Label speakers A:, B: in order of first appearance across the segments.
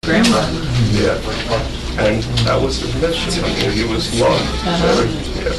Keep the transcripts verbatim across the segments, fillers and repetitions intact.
A: Grandma.
B: Yeah, and that was his mission. I mean, he was loved. Very, yeah.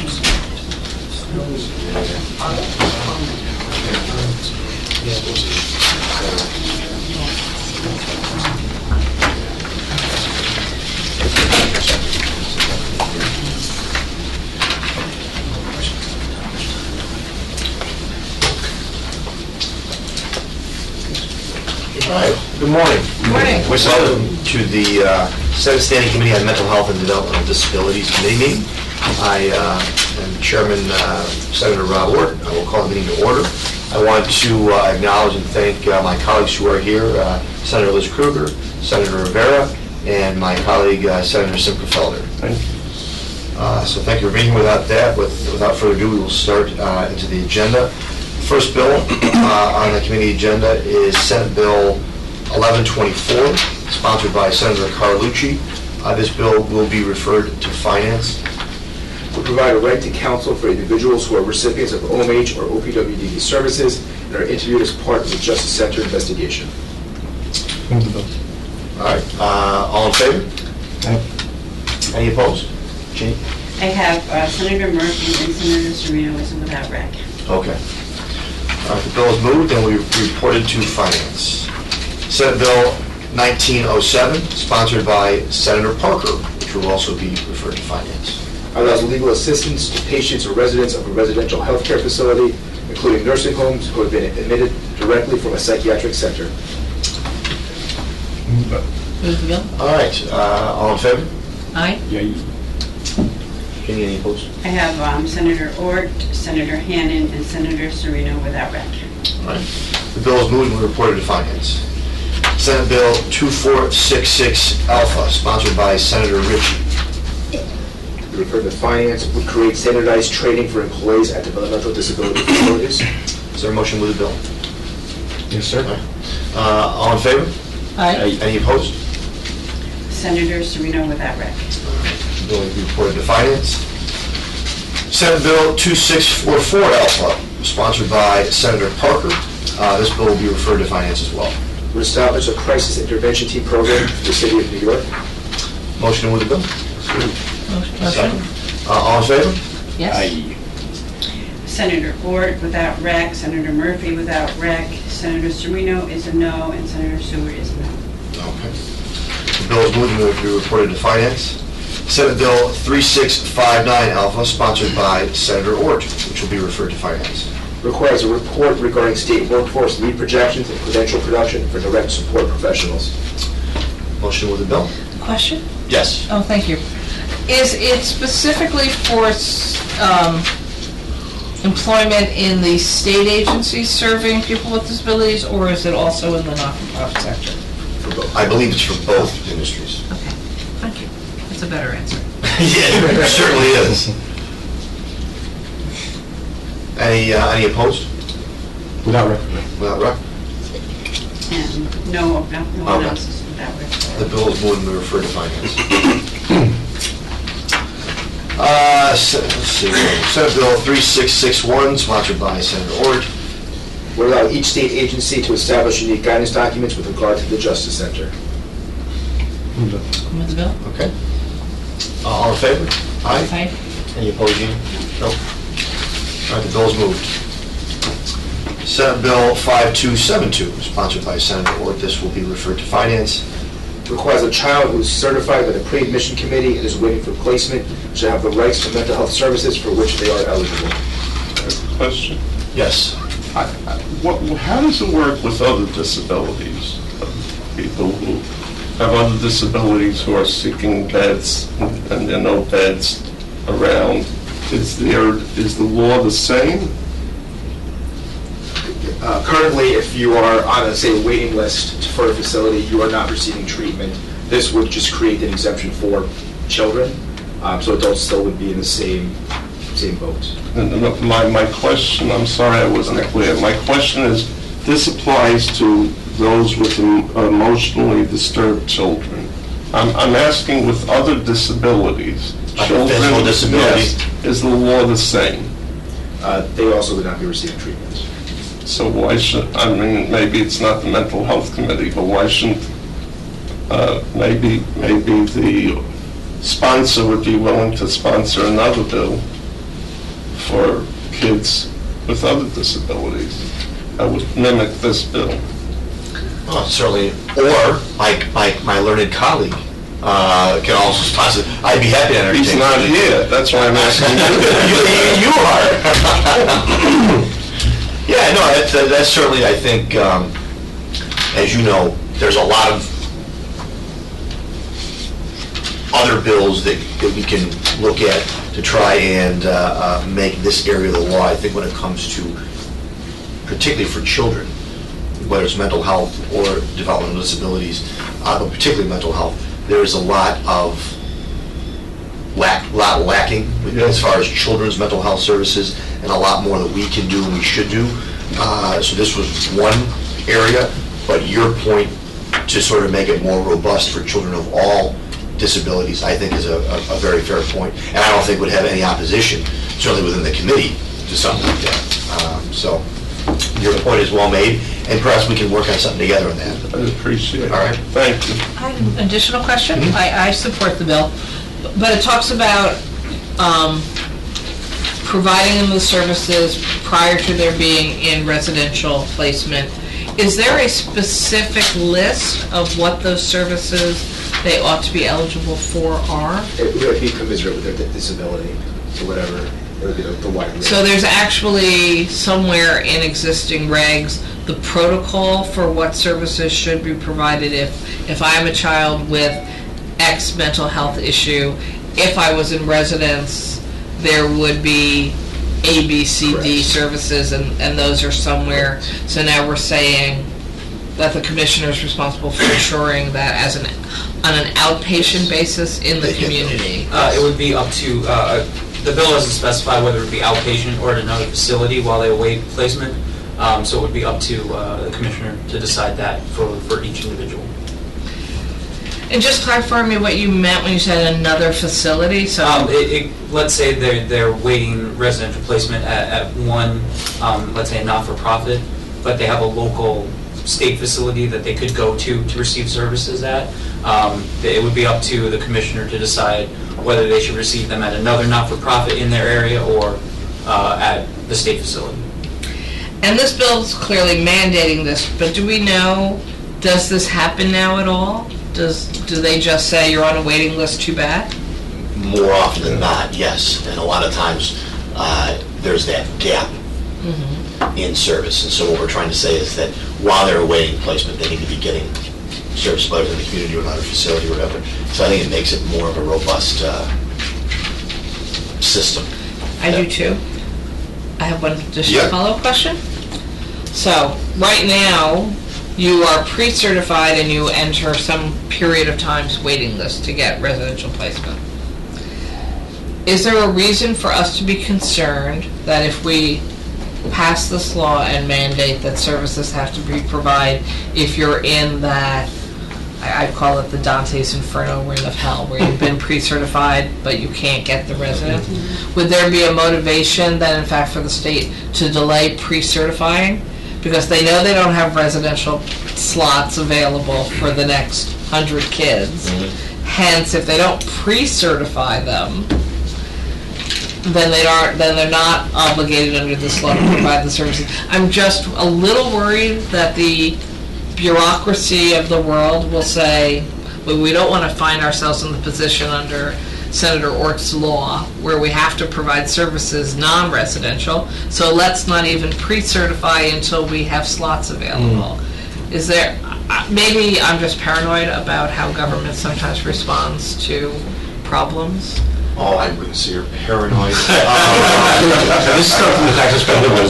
C: All right, good morning.
A: Good morning.
C: Welcome to the uh, Senate Standing Committee on Mental Health and Developmental Disabilities Committee meeting. I uh, am Chairman uh, Senator Rob Ward. I will call the meeting to order. I want to uh, acknowledge and thank uh, my colleagues who are here, uh, Senator Liz Kruger, Senator Rivera, and my colleague uh, Senator Simperfelder.
B: Thank you.
C: Uh, so thank you for being here. Without that, with, without further ado, we will start uh, into the agenda. First bill uh, on the committee agenda is Senate Bill eleven twenty-four, sponsored by Senator Carlucci. Uh, this bill will be referred to Finance.
D: Will provide a right to counsel for individuals who are recipients of O M H or O P W D D services and are interviewed as part of the Justice Center investigation.
B: Move the bill.
C: All right, uh, all in favor? Aye. Any opposed? Jeannie?
A: I have uh, Senator Murphy and Senator Serino is without rec.
C: Okay. All right, the bill is moved and we reported to Finance. Senate Bill nineteen oh seven, sponsored by Senator Parker, which will also be referred to Finance.
D: Allows legal assistance to patients or residents of a residential health care facility, including nursing homes who have been admitted directly from a psychiatric center.
B: Move the bill.
A: Move the bill.
C: All right, uh, all in favor?
A: Aye.
B: Yay.
C: Any, any opposed?
A: I have um, Senator Ort, Senator Hannan, and Senator Serino without rec.
C: All right. The bill is moved and reported to Finance. Senate Bill twenty-four sixty-six Alpha, sponsored by Senator Ritchie.
D: The referred to Finance would create standardized training for employees at developmental disability facilities.
C: Is there a motion with the bill?
B: Yes, sir.
C: All right. Uh, all in favor?
A: Aye.
C: Any opposed?
A: Senator Serino without rec.
C: The bill will be reported to Finance. Senate Bill twenty-six forty-four Alpha, sponsored by Senator Parker. Uh, this bill will be referred to Finance as well.
D: Would establish a crisis intervention team program for the city of New York.
C: Motion with the bill? Second. Uh, all in favor?
A: Yes.
B: Aye.
A: Senator Ort without rec, Senator Murphy without rec, Senator Serino is a no, and Senator Seward is a no.
C: Okay. The bill is moved and will be reported to Finance. Senate Bill thirty-six fifty-nine Alpha, sponsored by Senator Ort, which will be referred to Finance.
D: Requires a report regarding state workforce need projections and credential production for direct support professionals.
C: Motion with the bill?
E: Question?
C: Yes.
E: Oh, thank you. Is it specifically for um, employment in the state agencies serving people with disabilities, or is it also in the not-for-profit sector?
C: For both. I believe it's for both industries.
E: Okay, thank you. That's a better answer.
C: Yeah, it certainly is. Any, uh, any opposed?
B: Without rec.
C: Without rec?
A: And no, no, no one
C: Okay.
A: else is without rec.
C: The bill is moved and be referred to Finance. Uh, se- let's see, Senate Bill thirty-six sixty-one, sponsored by Senator Ort.
D: Would allow each state agency to establish unique guidance documents with regard to the Justice Center.
B: Move the bill.
E: Move the bill?
C: Okay. Uh, all in favor? Aye.
E: Aye.
C: Any opposed, Jeannie? No. All right, the bill is moved. Senate Bill fifty-two seventy-two, sponsored by Senator Ort. This will be referred to Finance.
D: Requires a child who is certified by the pre-admission committee and is waiting for placement should have the rights to mental health services for which they are eligible.
B: Question.
C: Yes.
B: I, I, what, how does it work with other disabilities? People who have other disabilities who are seeking beds and there are no beds around. Is there, is the law the same?
D: Uh, currently, if you are on a, say, waiting list for a facility, you are not receiving treatment. This would just create an exemption for children, um, so adults still would be in the same same boat.
B: And my, my question, I'm sorry I wasn't clear. My question is, this applies to those with em- emotionally disturbed children. I'm, I'm asking with other disabilities.
C: Like a
B: Children,
C: physical disability.
B: yes, is the law the same?
D: Uh, they also would not be receiving treatment.
B: So why should, I mean, maybe it's not the mental health committee, but why shouldn't uh, maybe, maybe the sponsor would be willing to sponsor another bill for kids with other disabilities that would mimic this bill.
C: Well, certainly, or my, my, my learned colleague uh, can also sponsor. I'd be happy to entertain.
B: He's not here, that's why I'm asking
C: you. you, you are. Yeah, no, that's, that's certainly, I think, um, as you know, there's a lot of other bills that, that we can look at to try and uh, uh, make this area of the law. I think when it comes to, particularly for children, whether it's mental health or developmental disabilities, uh, but particularly mental health, there is a lot of lack, lot lacking with, as far as children's mental health services, and a lot more that we can do and we should do. Uh, so this was one area, but your point to sort of make it more robust for children of all disabilities, I think is a, a, a very fair point, and I don't think would have any opposition, certainly within the committee, to something like that. Um, so your point is well made, and perhaps we can work on something together on that.
B: I appreciate it.
C: All right.
B: Thank you.
E: I have an additional question.
C: Mm-hmm.
E: I, I support the bill, but it talks about um, providing them the services prior to their being in residential placement. Is there a specific list of what those services they ought to be eligible for are?
D: It would be commensurate with their disability, or whatever, it would be the the wide range.
E: So there's actually somewhere in existing regs the protocol for what services should be provided if, if I'm a child with X mental health issue, if I was in residence, there would be A, B, C, D
D: Correct.
E: services, and, and those are somewhere. So now we're saying that the commissioner is responsible for ensuring that as an, on an outpatient basis in the community.
F: Uh, it would be up to, uh, the bill doesn't specify whether it be outpatient or at another facility while they await placement. Um, so it would be up to uh, the commissioner to decide that for, for each individual.
E: And just clarify me what you meant when you said another facility, so.
F: Um, it, it, let's say they're, they're waiting residential placement at, at one, um, let's say a not-for-profit, but they have a local state facility that they could go to to receive services at. Um, it would be up to the commissioner to decide whether they should receive them at another not-for-profit in their area or uh, at the state facility.
E: And this bill is clearly mandating this, but do we know, does this happen now at all? Does, do they just say you're on a waiting list, too bad?
C: More often than not, yes. And a lot of times, uh, there's that gap
E: Mm-hmm.
C: in service. And so what we're trying to say is that while they're awaiting placement, they need to be getting service whether in the community or another facility or whatever. So I think it makes it more of a robust uh, system.
E: I do too. I have one additional
C: Yeah.
E: follow-up question. So, right now, you are pre-certified and you enter some period of time's waiting list to get residential placement. Is there a reason for us to be concerned that if we pass this law and mandate that services have to be provided if you're in that, I I call it the Dante's Inferno ring of hell, where you've been pre-certified but you can't get the resident? Would there be a motivation then, in fact, for the state to delay pre-certifying? Because they know they don't have residential slots available for the next hundred kids.
C: Mhm.
E: Hence, if they don't pre-certify them, then they aren't, then they're not obligated under this law to provide the services. I'm just a little worried that the bureaucracy of the world will say, well, we don't want to find ourselves in the position under Senator Ort's law where we have to provide services non-residential, so let's not even pre-certify until we have slots available. Mm. Is there, uh, maybe I'm just paranoid about how government sometimes responds to problems.
C: Oh, I wouldn't say you're paranoid. um, this is stuff from the Texas Federal Rules.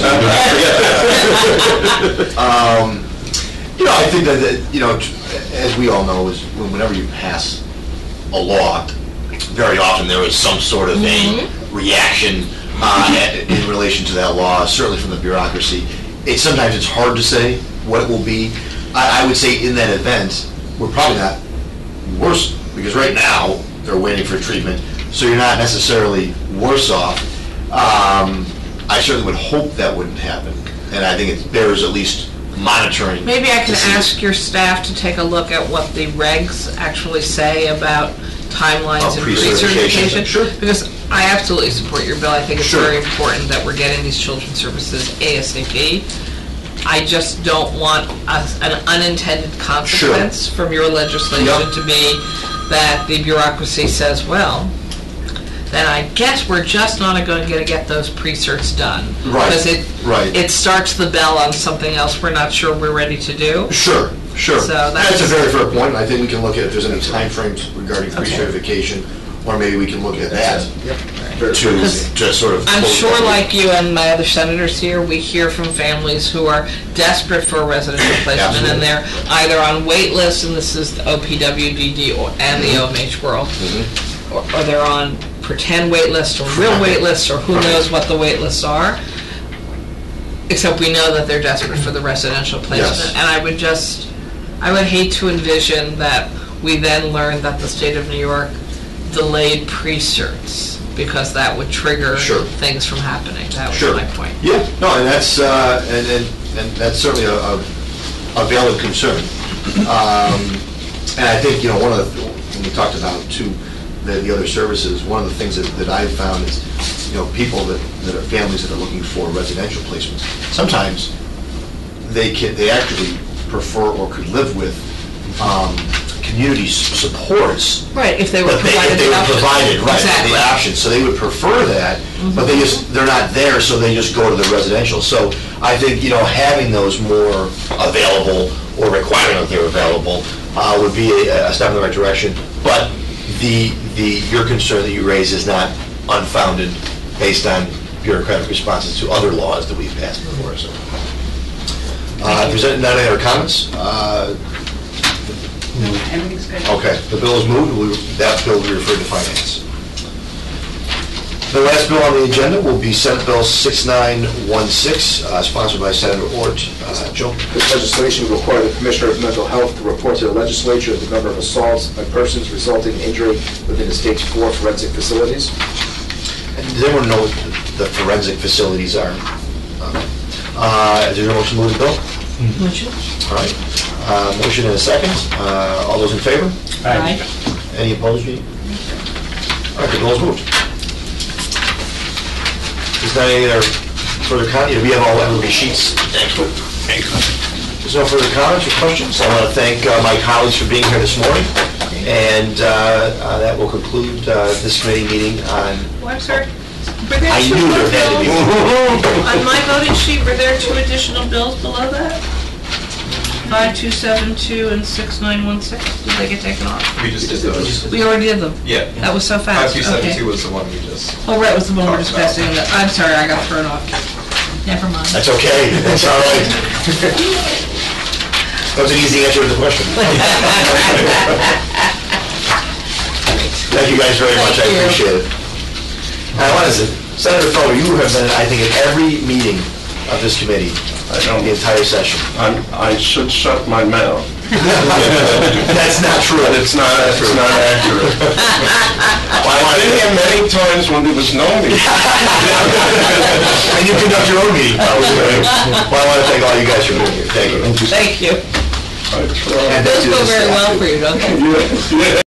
C: um, you know, I think that, that, you know, as we all know, is whenever you pass a law, very often there is some sort of
E: Mm-hmm.
C: a reaction uh, in relation to that law, certainly from the bureaucracy. It, sometimes it's hard to say what it will be. I, I would say in that event, we're probably not worse, because right now, they're waiting for treatment. So you're not necessarily worse off. Um, I certainly would hope that wouldn't happen, and I think it bears at least monitoring.
E: Maybe I can
C: to see-
E: ask your staff to take a look at what the regs actually say about timelines
C: Oh,
E: and
C: pre-certification.
E: pre-certification.
C: Sure.
E: Because I absolutely support your bill. I think it's
C: Sure.
E: very important that we're getting these children's services ASAP. I just don't want a- an unintended consequence from your legislation
C: Yep.
E: to be that the bureaucracy says, well, then I guess we're just not going to get those pre-certs done.
C: Right,
E: Because it,
C: right.
E: it starts the bell on something else we're not sure we're ready to do.
C: Sure, sure.
E: So
C: That's
E: that's-
C: a very fair point. I think we can look at if there's any timeframes regarding
E: Okay.
C: pre-certification, or maybe we can look at that
D: Very
C: to,
E: Because
C: to sort of.
E: I'm
C: close
E: sure,
C: that loop.
E: like you and my other senators here, we hear from families who are desperate for a residential placement,
C: Absolutely.
E: and they're either on wait lists, and this is the O P W D D or, and the O M H world,
C: Mhm.
E: or, or they're on pretend wait lists or real wait lists, or who
C: Right.
E: knows what the wait lists are. Except we know that they're desperate for the residential placement,
C: Yes.
E: and I would just, I would hate to envision that we then learn that the state of New York delayed pre-certs, because that would trigger
C: Sure.
E: things from happening. That was
C: Sure.
E: my point.
C: Yeah, no, and that's, uh, and, and, and that's certainly a, a a valid concern. Um, And I think, you know, one of the, when we talked about too, the, the other services, one of the things that, that I've found is, you know, people that, that are families that are looking for residential placements, sometimes they can, they actually prefer or could live with, um, community s- supports.
E: Right, if they were
C: But they,
E: provided
C: if they
E: the
C: were
E: option.
C: provided, right,
E: Exactly.
C: the option, so they would prefer that, but they just, they're not there, so they just go to the residential. So I think, you know, having those more available, or requiring that they're available, uh, would be a, a step in the right direction. But the, the, your concern that you raise is not unfounded, based on bureaucratic responses to other laws that we've passed before, so. Uh, presenting none other comments, uh,
A: No, everything's good.
C: okay, the bill is moved, We- that bill will be referred to finance. The last bill on the agenda will be Senate Bill six nine one six, uh, sponsored by Senator Ort. Uh, Joe?
D: This legislation will require the Commissioner of Mental Health to report to the legislature the number of assaults by persons resulting in injury within the state's four forensic facilities.
C: And does everyone know what the forensic facilities are? Uh, Is there a motion to move the bill?
E: Motion?
C: All right, Uh, motion and a second. Uh, All those in favor?
E: Aye.
C: Any opposed, Jean? All right, the bill is moved. Is there any other further comment? We have all everybody's sheets. Thank you. Thank you. There's no further comments or questions. I want to thank uh, my colleagues for being here this morning, and uh, uh, that will conclude uh, this committee meeting on...
E: Well, I'm sorry. Were there
C: I
E: two
C: knew
E: more
C: there had to be...
E: bills? On my voting sheet, were there two additional bills below that? five two seven two and six nine one six? Did they get taken off?
G: We just did those.
E: We already did them.
G: Yeah.
E: That was so
G: Five
E: fast.
G: two seven
E: Okay.
G: two was the one we just.
E: Oh, right, was the one we're
G: Talked about.
E: discussing. I'm sorry, I got thrown off. Never mind.
C: That's okay, that's all right. That was an easy answer to the question. Thank you guys very much, I
E: Thank you.
C: appreciate it. I want to say, Senator Felder, you have been, I think, at every meeting of this committee,
B: I
C: the
B: don't,
C: entire session.
B: I'm, I should shut my mouth.
C: That's not true.
B: But it's not, it's not accurate. I've been here many times when there was no meeting.
C: And you conduct your own meeting. Well, I want to thank all you guys for being here, thank you.
E: Thank you.
B: I tried.
C: And
E: Those
C: thank you to
E: go
C: the
E: very
C: staff.
E: well for you, don't they?
B: Yeah, yeah.